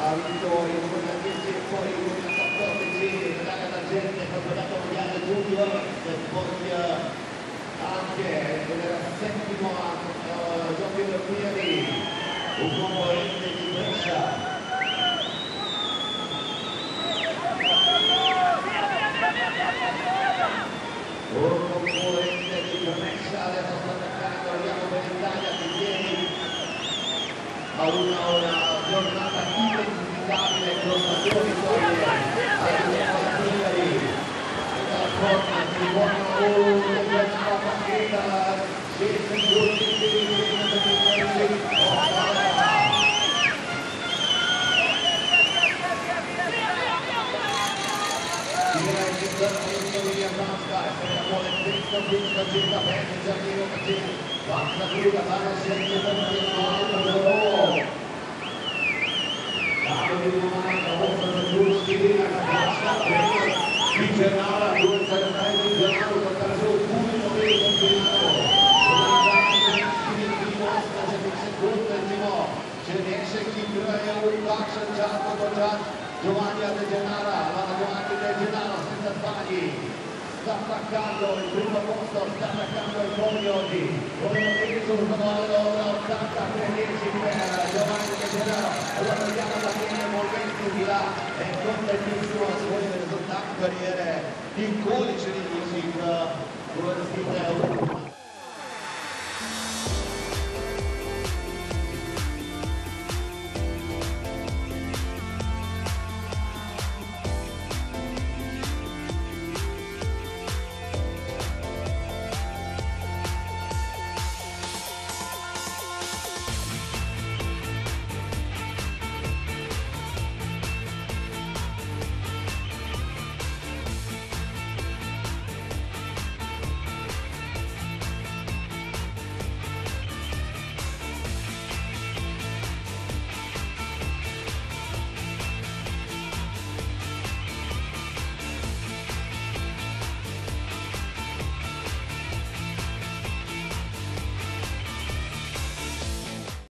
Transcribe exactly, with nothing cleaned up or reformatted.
ha vinto il duemilaquindici e poi il duemilaquattordici medaglia d'argento al campionato mondiale junior e poi anche nel settimo uh, giochi europei un componente di Brescia. Un componente di Brescia adesso sta attaccando, andiamo per l'Italia che ieri a una, una giornata indimenticabile con stazioni poi alla Bulgari dalla forma di buona ora questa partita scesa in due Cristo, Cristo, Cristo, bene, Giardino, Giardino, basta qui da fare sempre per il mano, Davide di Romano, volta del giusto di Villa, basta, bene, di Gennaro, due centrali di Gennaro, portare su un punto per il campionato, ce ne esce chi crea un bacio, Giacomo Doggiat, Giovanni De Gennaro, la Giovanni De Gennaro senza sbagli. Sta attaccando il primo posto, sta attaccando il podio oggi, come ho detto sul numero ottantatré per Giovanni De Gennaro. Allora andiamo da fine movimenti di là, è contentissimo a scuola del risultato carriere in codice di musica,